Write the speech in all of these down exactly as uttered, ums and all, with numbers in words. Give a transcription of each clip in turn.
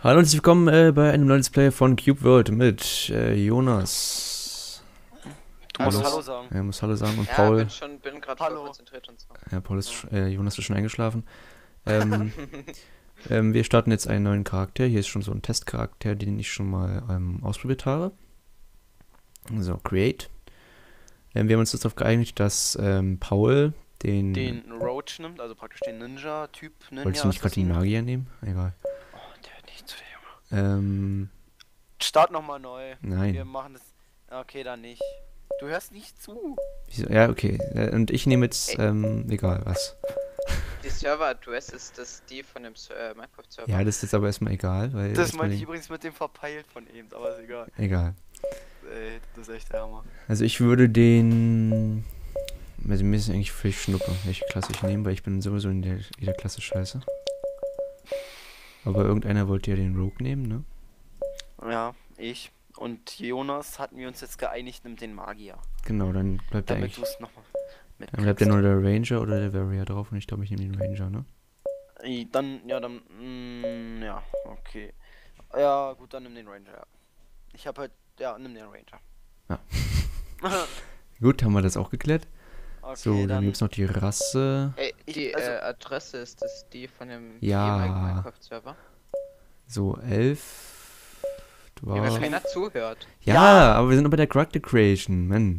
Hallo und herzlich willkommen äh, bei einem neuen Let's Play von Cube World mit äh, Jonas. Du musst Hallo. Hallo sagen. Er muss Hallo sagen und Ja, Paul. bin schon, bin gerade voll konzentriert und so. Ja, Paul ist, sch- äh, Jonas ist schon eingeschlafen. Ähm, ähm, wir starten jetzt einen neuen Charakter. Hier ist schon so ein Testcharakter, den ich schon mal ähm, ausprobiert habe. So, Create. Ähm, wir haben uns jetzt darauf geeinigt, dass ähm, Paul den... Den Roach nimmt, also praktisch den Ninja-Typ. Ninja Wolltest du nicht gerade den Magier nehmen? Egal. Oh, der hat nicht zu der Junge. Ähm, Start nochmal neu. nein. Wir machen das. Okay, dann nicht. Du hörst nicht zu. Wieso? Ja, okay. Äh, Und ich nehme jetzt, Ey. ähm, egal was. Die Server-Adresse ist das die von dem Ser- äh, Minecraft-Server. Ja, das ist jetzt aber erstmal egal, weil... Das erstmal meinte ich den- übrigens mit dem verpeilt von eben, aber ist egal. Egal. Ey, das ist echt der Hammer. Also ich würde den... Also mir ist eigentlich völlig schnuppe, welche Klasse ich nehme, weil ich bin sowieso in der, jeder Klasse scheiße. Aber irgendeiner wollte ja den Rogue nehmen, ne? Ja, ich. Und Jonas hatten wir uns jetzt geeinigt, nimmt den Magier. Genau, dann bleibt der Damit eigentlich... du es nochmal mit. Dann bleibt ja nur der Ranger oder der Warrior drauf und ich glaube, ich nehme den Ranger, ne? Ey, Dann, ja, dann, mm, ja, okay. Ja, gut, dann nimm den Ranger, ja. Ich hab halt, ja, nimm den Ranger. Ja. Gut, haben wir das auch geklärt. Okay, So, dann, dann, gibt's noch die Rasse. Ey, die Ich- also- äh, Adresse ist das die von dem Ja. ehemaligen Minecraft-Server. So, elf... Ja, wenn Dwarf. keiner zuhört. Ja, Ja. aber wir sind noch bei der Character Creation, Mann.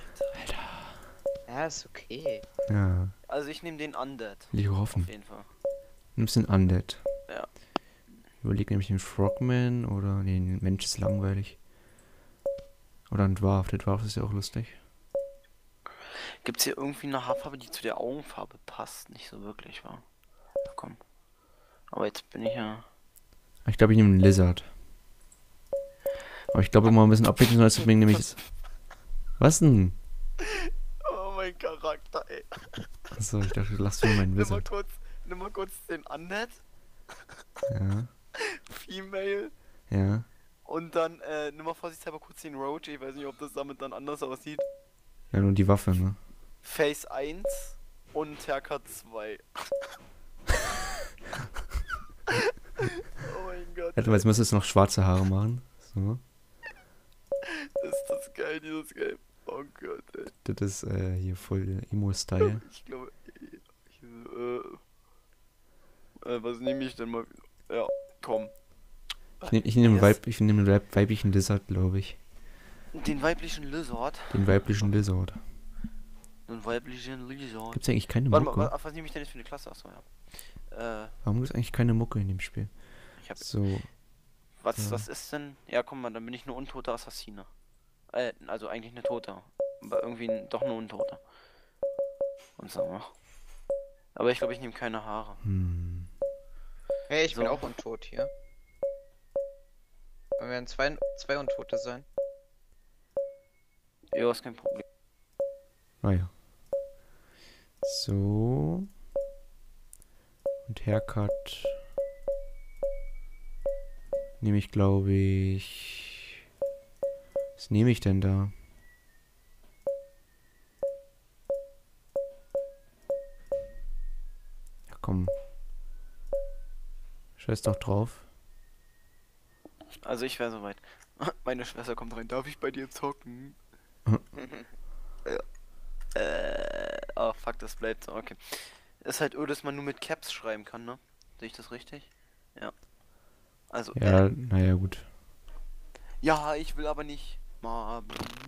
Ja, ist okay. Ja, also ich nehme den Undead, will ich auf hoffen. jeden Fall. Nimmst den Undead. Ja. Ich überlege nämlich den Frogman oder... Nee, den Mensch ist langweilig. Oder ein Dwarf. Der Dwarf ist ja auch lustig. Gibt's hier irgendwie eine Haarfarbe, die zu der Augenfarbe passt? Nicht so wirklich, wa? Ja, komm. Aber jetzt bin ich ja... Ich glaube, ich nehme einen Lizard. Aber ich glaube, immer ein bisschen abwechseln soll, deswegen nehme ich es. Was denn? Oh, mein Charakter, ey. Achso, ich dachte, du lachst über meinen Nimm mal Wizard. kurz, nimm mal kurz den Undead, Ja, Female, ja. und dann, äh, nimm mal vorsichtshalber kurz den Roach, ich weiß nicht, ob das damit dann anders aussieht. Ja, nur die Waffe, ne? Face eins und Terka zwei. Oh mein Gott. Warte mal, jetzt müsstest du noch schwarze Haare machen. So. Ist das geil, dieses Game. Oh Gott, ey. Das ist äh, hier voll Emo-Style. Ich glaube, ich, ich, äh, äh, was nehme ich denn mal? Ja, komm. Ich nehme ich nehm Yes. Weib, ich nehm den weib weiblichen Lizard, glaube ich. Den weiblichen Lizard. Den weiblichen Lizard. Den weiblichen Lizard. Gibt's eigentlich keine Warte mal, Mucke? wa- was nehme ich denn jetzt für eine Klasse? Achso, ja. Äh, Warum gibt's eigentlich keine Mucke in dem Spiel? ich hab. So, Was, ja. was ist denn? Ja, guck mal, dann bin ich eine untote Assassine. Äh, also eigentlich eine Tote. Aber irgendwie ein, doch eine Untote. Und so, ne? Aber ich glaube, ich nehme keine Haare. hm. Hey, ich bin So. auch untot hier. Wir werden zwei, zwei Untote sein. Ja, ist kein Problem. Ah ja. So. Und Haircut. Nehme ich, glaube ich. Was nehme ich denn da? Ja, komm. Scheiß doch drauf. Also ich wäre soweit. Meine Schwester kommt rein. Darf ich bei dir zocken? ja. Äh, oh fuck, das bleibt so. Okay. Ist halt öd, dass man nur mit Caps schreiben kann, ne? Sehe ich das richtig? Ja. Also, Ja, äh, naja, gut. ja, ich will aber nicht. Mal.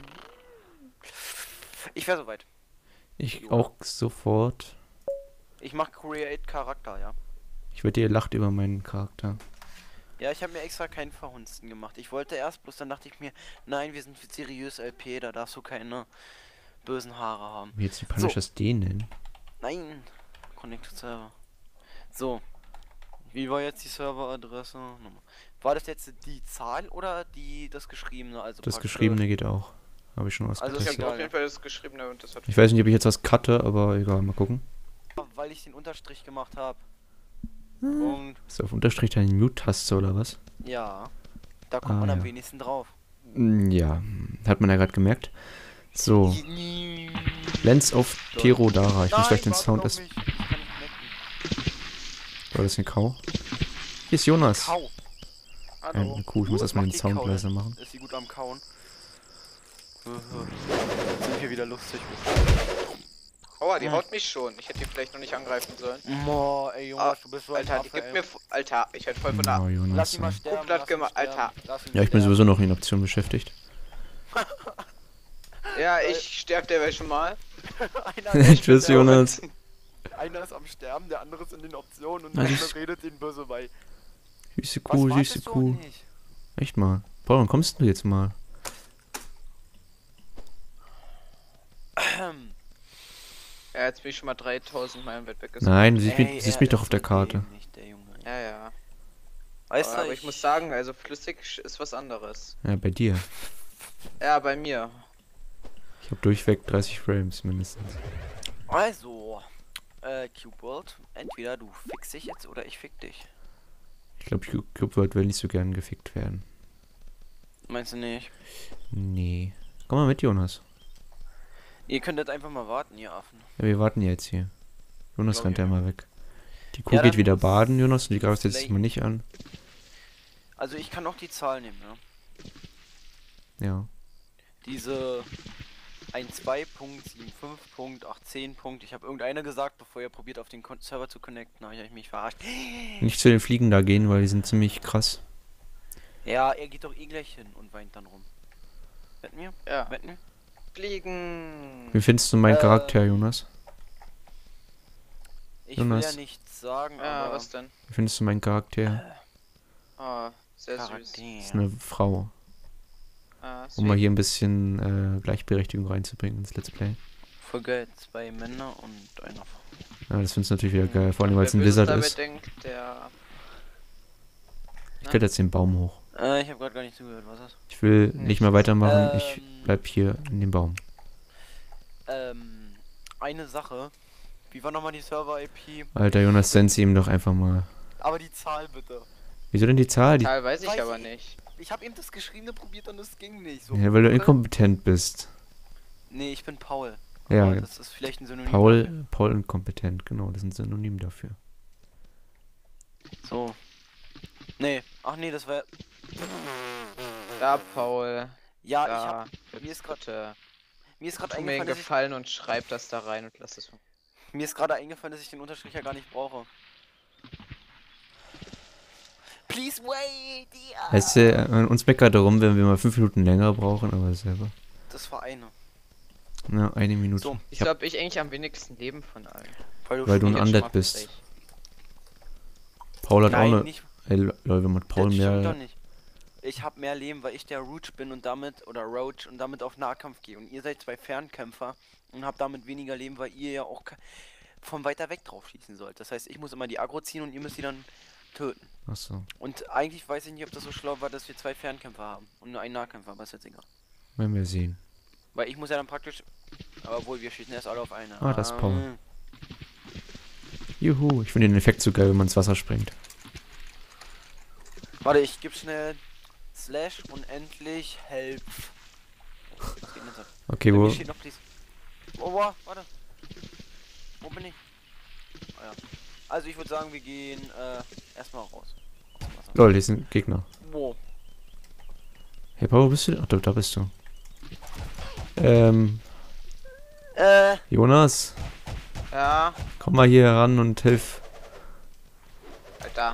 Ich wäre soweit. Ich auch sofort. Ich mach Create Charakter, ja. Ich wette, ihr lacht über meinen Charakter. Ja, ich habe mir extra keinen Verhunzten gemacht. Ich wollte erst, bloß dann dachte ich mir, nein, wir sind seriös L P, da darfst du keine bösen Haare haben. Wie jetzt die Punishers den nennen? Nein, Connected Server. So, wie war jetzt die Serveradresse? Nochmal. War das jetzt die Zahl oder die das Geschriebene? Also Das praktisch- Geschriebene geht auch. Habe ich schon Also Ich ist ausgetestet. habe egal, auf jeden Fall das Geschriebene und das hat. Ich weiß nicht, ob ich jetzt was cutte, aber egal, mal gucken. Weil ich den Unterstrich gemacht habe. Hm. Und Ist auf Unterstrich deine Mute-Taste oder was? ja, da kommt Ah, man am ja. wenigsten drauf. Mm, Ja, hat man ja gerade gemerkt. So, Lens of Terodara. Ich muss gleich den warte Sound auf erst. mich. Ich kann nicht connecten. War das eine Kau? Hier ist Jonas. Kau. Hallo. Eine Kuh. Ich muss Was erstmal macht den die Sound Kaue? leiser machen. Ist sie gut am Kauen? Sind wir wieder lustig. Aua, die Hm. haut mich schon. Ich hätte die vielleicht noch nicht angreifen sollen. Boah, ey Junge, Ah, du bist so ein Alter, die Affe, gibt ey. mir... f- Alter, ich hätte voll von der... Oh, Lass Jonas. ihn mal ey. sterben. Blatt lass ihn gemacht, sterben, Alter. lass ihn Ja, ich bin sterben. sowieso noch in Option beschäftigt. Ja, ich sterb derweil schon mal. Einer ist Tschüss, am Sterben. Jonas. Einer ist am Sterben, der andere ist in den Optionen und Ah, der süß. andere redet den böse bei. Süße Was Kuh, wartest süße du Kuh. nicht? Echt mal. Paul, wann kommst du jetzt mal? Ja, jetzt bin ich schon mal dreitausend Meilen weit weg. gezogen. Nein, du siehst, Ey, mich, du siehst er mich doch ist auf der so Karte. dämlich, der Junge. Ja, ja. Weißt du, Aber ich muss sagen, also flüssig ist was anderes. Ja, bei dir. Ja, bei mir. Ich habe durchweg dreißig Frames mindestens. Also, äh, Cube World, entweder du fix dich jetzt oder ich fick dich. Ich glaube, Cube World will nicht so gern gefickt werden. Meinst du nicht? Nee. Komm mal mit, Jonas. Ihr könntet einfach mal warten, ihr Affen. Ja, wir warten jetzt hier. Jonas Glaub rennt ich. ja mal weg. Die Kuh Ja, geht dann wieder muss baden, Jonas, und die greift jetzt Slay- mal nicht an. Also ich kann auch die Zahl nehmen, ne? Ja. Diese eins Punkt zwei Punkt sieben fünf Punkt achtzehn Punkt. Ich habe irgendeine gesagt, bevor ihr probiert auf den Kon- Server zu connecten, habe ich mich verarscht. Nicht zu den Fliegen da gehen, weil die sind ziemlich krass. Ja, er geht doch eh gleich hin und weint dann rum. Wetten wir? Ja. Wetten wir? Fliegen. Wie findest du meinen Äh, Charakter, Jonas? Ich will Jonas. ja nichts sagen, Ja, aber... was denn? Wie findest du meinen Charakter? Oh, sehr süß. Das ist Charakter. eine Frau. Ah, Um mal sweet. hier ein bisschen äh, Gleichberechtigung reinzubringen ins Let's Play. Folge zwei Männer und einer Frau. Ja, das findest du natürlich wieder geil, vor allem weil es Wer ein Böses Wizard dabei ist. denkt, der... Ich kletter jetzt den Baum hoch. Äh, ich habe gerade gar nicht zugehört, was ist das? Ich will nicht Nicht. mehr weitermachen, ich Ähm. bleib hier in dem Baum. Ähm, eine Sache. Wie war nochmal die Server-I P? Alter, Jonas, send sie ihm doch einfach mal. Aber die Zahl bitte. Wieso denn die Zahl? Die, Zahl weiß ich Weiß aber ich- nicht. Ich habe eben das Geschriebene probiert und es ging nicht. So. ja, weil du Oder? inkompetent bist. Nee, ich bin Paul. Ja, Aber das ist vielleicht ein Synonym. Paul, Paul inkompetent, genau, das ist ein Synonym dafür. So. Nee, ach nee, das war... Da, Paul. Ja, ich da. hab... Mir ist gerade Bitte. mir ist gerade Tu mir einen eingefallen, dass ich, Gefallen und schreib das da rein und lass es. mir ist gerade eingefallen, dass ich den Unterstrich ja gar nicht brauche. Please wait, ja. Weißt du, äh, uns meckert darum, wenn wir mal fünf Minuten länger brauchen, aber selber. Das war eine. Na, eine Minute. So, ich Wieso hab, hab ich eigentlich am wenigsten Leben von allen? Weil Weil du ein Jetzt schon Undead mal bist. frech. Paul hat Nein, auch eine. nicht. Ey, Leute, wenn man Paul das stimmt doch mehr. nicht. Ich habe mehr Leben, weil ich der Roach bin und damit, oder Roach, und damit auf Nahkampf gehe. Und ihr seid zwei Fernkämpfer und habt damit weniger Leben, weil ihr ja auch ke- von weiter weg drauf schießen sollt. Das heißt, ich muss immer die Aggro ziehen und ihr müsst die dann töten. Achso, Und eigentlich weiß ich nicht, ob das so schlau war, dass wir zwei Fernkämpfer haben und nur einen Nahkämpfer, aber ist jetzt egal. werden wir sehen. Weil ich muss ja dann praktisch, aber wohl, wir schießen erst alle auf eine. Ah, das ist Paul. Ähm, Juhu, ich finde den Effekt so geil, wenn man ins Wasser springt. Warte, ich gebe schnell Slash unendlich Help. Was geht denn jetzt ab? Okay, Bei wo. mir steht noch please. Oh, wow, warte. Wo bin ich? Ah, ja. Also ich würde sagen, wir gehen äh, erstmal raus. Aus dem Wasser. Lol, hier sind Gegner. Wow. Hey, Paul, wo bist du? Ach, da, da bist du. Ähm, Äh, Jonas, Ja, komm mal hier ran und hilf. Alter.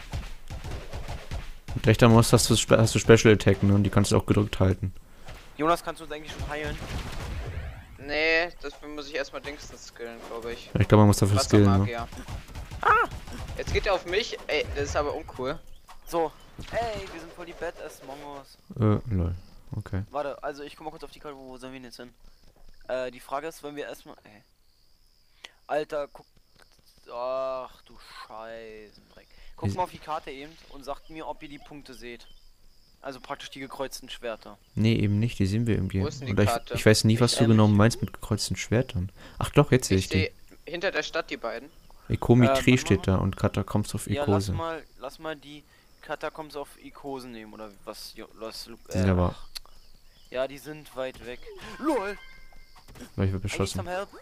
Mit rechter Maus hast du, Spe- hast du Special Attack, ne? Und die kannst du auch gedrückt halten. Jonas, kannst du uns eigentlich schon heilen? Nee, dafür muss ich erstmal Dingsens skillen, glaube ich. Ja, ich glaube, man muss dafür skillen, ne? Wassermagier. Ah! Jetzt geht er auf mich. Ey, das ist aber uncool. So. Ey, wir sind voll die Badass Mongos. Äh, lol. Okay. Warte, also ich guck mal kurz auf die Karte, wo sollen wir denn jetzt hin? Äh, die Frage ist, wenn wir erstmal... Ey. Alter, guck... Ach du Scheißendreck. Guckt Ist- mal auf die Karte eben und sagt mir, ob ihr die Punkte seht. Also praktisch die gekreuzten Schwerter. Nee, eben nicht, die sehen wir irgendwie. Wo ist denn die Oder ich, Karte? ich weiß nie, was Ich du ehrlich. genau meinst mit gekreuzten Schwertern. Ach doch, jetzt sehe Ich ich die. sehe hinter der Stadt die beiden. Ekometrie Äh, warte steht da und Katakombs auf Ja, lass Ikose. mal, lass mal die Katakombs auf Ikosen nehmen, oder was, Jo- was, Die sind äh, aber, ja, die sind weit weg. LOL! weil ich wird I need beschossen. some help.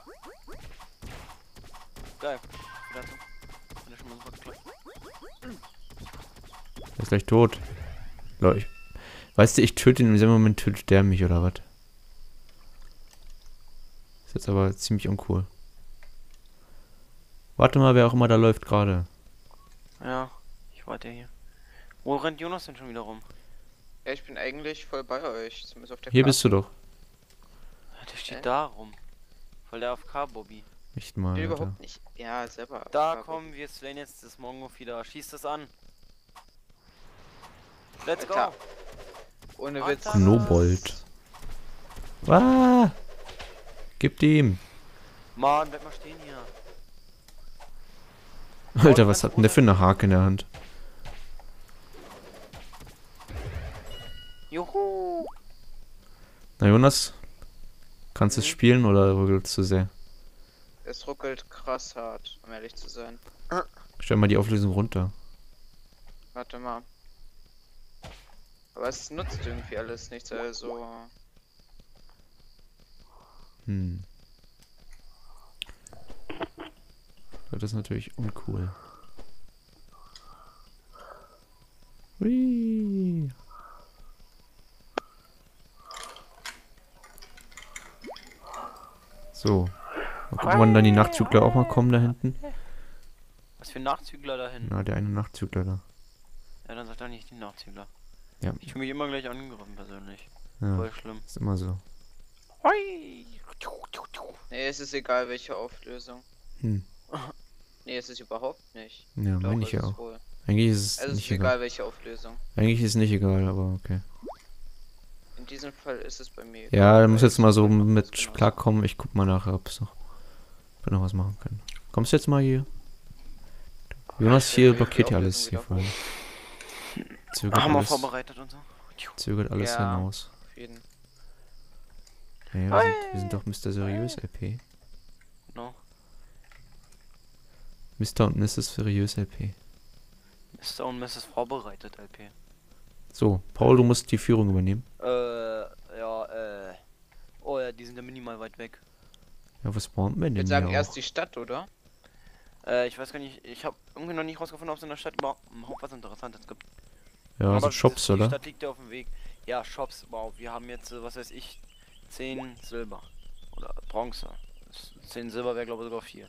Geil. Verletzung. Hat er schon mal super geklappt. Er ist gleich tot. Leute, ich, weißt du, ich töte ihn, in diesem Moment tötet der mich, oder was? Ist jetzt aber ziemlich uncool. Warte mal, wer auch immer da läuft gerade. Ja, ich warte hier. Wo rennt Jonas denn schon wieder rum? Ja, ich bin eigentlich voll bei euch. Zumindest auf der Hier Karte. bist du doch. Ja, der steht Hä? da rum. Voll der A F K-Bobby. Nicht mal, Ich bin Alter. überhaupt nicht. Ja, selber. Da aber- kommen wir slayen jetzt das Mongo wieder. Schießt es an. Let's go. Alter. Ohne Witz. Alter. Nobold. Ah! Gib ihm. Mann, bleib mal stehen hier. Alter, was hat denn der für eine Hake in der Hand? Juhu. Na Jonas, kannst du es Mhm. spielen oder ruckelst du sehr? Es ruckelt krass hart, um ehrlich zu sein. Stell mal die Auflösung runter. Warte mal. Aber es nutzt irgendwie alles nichts, also. Hm. Das ist natürlich uncool. Hui. So. Mal gucken, wann dann die Nachtzügler auch mal kommen da hinten. Was für Nachzügler da hinten? Na, der eine Nachtzügler da. Ja, dann sagt doch nicht die Nachzügler. Ja. Ich fühle mich immer gleich angegriffen persönlich. Ja, Voll schlimm. ist immer so. Hui. Nee, es ist egal welche Auflösung. Hm. Nee, es ist überhaupt nicht. Ja, Doch, meine ich es ja ist auch. wohl. Eigentlich ist es Es ist nicht egal, egal. welche Auflösung. Eigentlich ist es nicht egal, aber okay. In diesem Fall ist es bei mir. Ja, egal, er muss weil jetzt es mal so ist genau mit genauso. klarkommen. Ich guck mal nachher, ob es noch, ob wir noch was machen können. Kommst du jetzt mal hier? Jonas hier die blockiert ja Auflösung alles hier wieder voll. Zögert Haben wir alles, vorbereitet und so. zögert alles Ja. hinaus. Auf jeden. Ja, wir, sind, wir sind doch Mister Seriös L P. No. Mister und Misses Seriös L P. Mister und Misses vorbereitet, L P. So, Paul, du musst die Führung übernehmen. Äh, ja, äh. Oh ja, die sind ja minimal weit weg. Ja, was spawnt man Ich denn würde sagen, hier erst auch? die Stadt, oder? Äh, ich weiß gar nicht, ich habe irgendwie noch nicht rausgefunden, ob es in der Stadt überhaupt überhaupt was Interessantes gibt. Ja, so Aber Shops, das, die oder? Stadt liegt ja auf dem Weg. Ja, Shops, wow, wir haben jetzt, äh, was weiß ich, zehn Silber. Oder Bronze. zehn Silber wäre, glaube ich, sogar vier.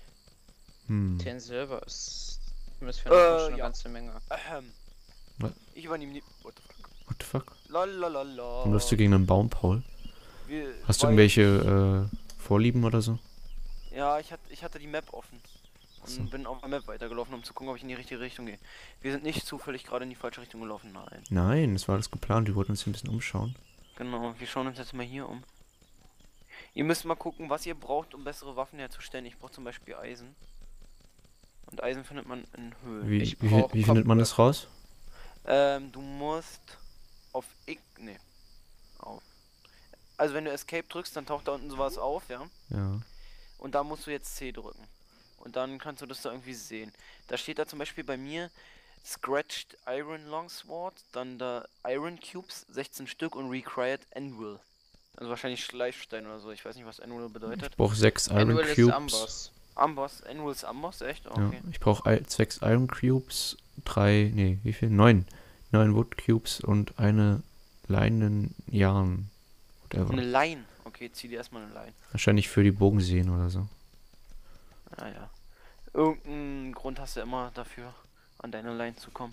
Hm. zehn Silber ist. Zumindest für Äh, eine, schon eine ja. ganze Menge. Ahem. Was? Ich übernehme die. What the fuck? What the fuck? Lalalala. Warum läufst du gegen einen Baum, Paul? Wir- Hast du weil- irgendwelche äh, Vorlieben oder so? Ja, ich, hat, ich hatte die Map offen. Und So. bin auf der Map weitergelaufen, um zu gucken, ob ich in die richtige Richtung gehe. Wir sind nicht zufällig gerade in die falsche Richtung gelaufen, nein. Nein, das war alles geplant. Wir wollten uns hier ein bisschen umschauen. Genau, wir schauen uns jetzt mal hier um. Ihr müsst mal gucken, was ihr braucht, um bessere Waffen herzustellen. Ich brauche zum Beispiel Eisen. Und Eisen findet man in Höhlen. Wie, Ich wie, brauch wie findet man Kopfhörer. das raus? Ähm, du musst auf X. Nee. Auf. Also wenn du Escape drückst, dann taucht da unten sowas auf, ja. Ja. Und da musst du jetzt C drücken. Und dann kannst du das da irgendwie sehen. Da steht da zum Beispiel bei mir Scratched Iron Longsword, dann da Iron Cubes, sechzehn Stück und Required Anvil. Also wahrscheinlich Schleifstein oder so. Ich weiß nicht, was Anvil bedeutet. Ich brauche sechs Iron Annual ist Cubes. Amboss. Amboss. Anvil ist Amboss, echt? Oh, Ja, okay. ich brauche sechs Iron Cubes, drei, nee, wie viel? Neun. Neun Wood Cubes und eine Leinen Yarn. Whatever. Eine Line. Okay, zieh dir erstmal eine Line. Wahrscheinlich für die Bogenseen oder so. Naja. Irgendeinen Grund hast du immer dafür, an deine Line zu kommen.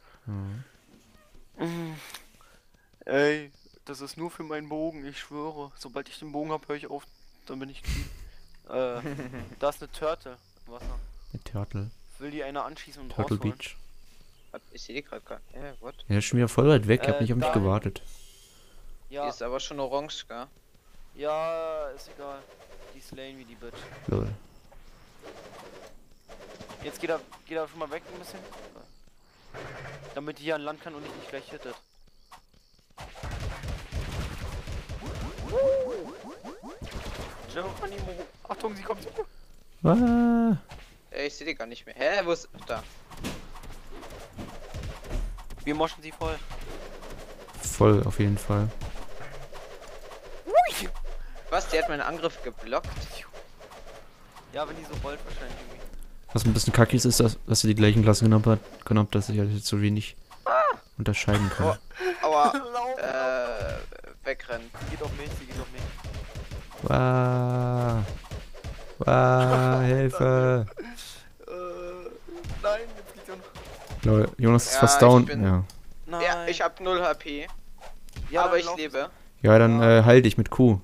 Ja. Mhm. Ey, das ist nur für meinen Bogen, ich schwöre. Sobald ich den Bogen habe, höre ich auf, dann bin ich clean. äh, da ist eine Turtle im Wasser. Mit Turtle. Will die einer anschießen und Turtle rausholen? Beach. Hab- Ich sehe die gerade gar nicht. Hä, what? Ja, ist schon wieder voll weit weg. Ich hab Äh, nicht auf mich da- gewartet. Die Ja, ist aber schon orange, gell? ja, ist egal. Die slayen wie die Bitch. Lol. Jetzt geht er, geht er schon mal weg ein bisschen. Damit die hier an Land kann und ich nicht gleich hittet. Geronimo. Achtung, sie kommt. Ah, Ey, ich sehe die gar nicht mehr. Hä, wo ist. Da. Wir moschen sie voll. voll auf jeden Fall. Ui. Was? Die hat meinen Angriff geblockt? Ja, wenn die so rollt wahrscheinlich irgendwie. Was ein bisschen kacke ist, ist, dass, dass sie die gleichen Klassen genommen hat, genommen hat, dass ich halt jetzt so wenig unterscheiden kann. Oh, aua. Lauf, Äh, wegrennen. sie geht auf mich, sie geht auf mich. Wow. Wow, Hilfe. Äh, nein, jetzt liegt er noch. Lol, Jonas ist Ja, fast ich down. bin- Ja. Nein. Ja, ich hab null H P, Ja, aber dann ich lauf- lebe. Ja, dann äh, heil dich mit Q.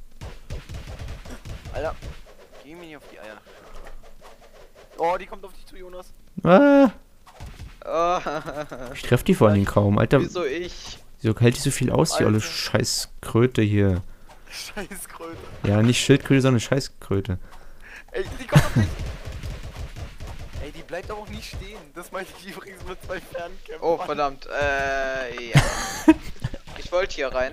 Alter, geh mir nicht auf die Eier. Oh, die kommt auf dich zu, Jonas. Ah, Oh, ich treff die vor allen Dingen kaum. Alter, wieso ich? wieso hält die so viel aus, die olle Alter. scheiß Kröte hier? Scheiß Kröte. Ja, nicht Schildkröte, sondern Scheißkröte. Ey, die kommt auf dich. Ey, die bleibt aber auch nie stehen. Das meinte ich übrigens mit zwei Fernkämpfern. Oh, verdammt. Äh, ja. Ich wollte hier rein.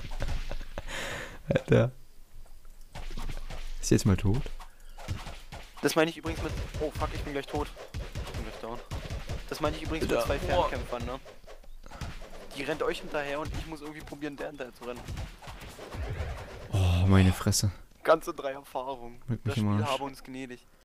Alter. Ist sie jetzt mal tot? Das meine ich übrigens mit... Oh, fuck, ich bin gleich tot. Ich bin gleich down. Das meine ich übrigens mit Ja. zwei Fernkämpfern, ne? Die rennt euch hinterher und ich muss irgendwie probieren, der hinterher zu rennen. Oh, meine Fresse. Ganze drei Erfahrungen. Leck mich Das im Spiel Arsch. habe uns gnädig.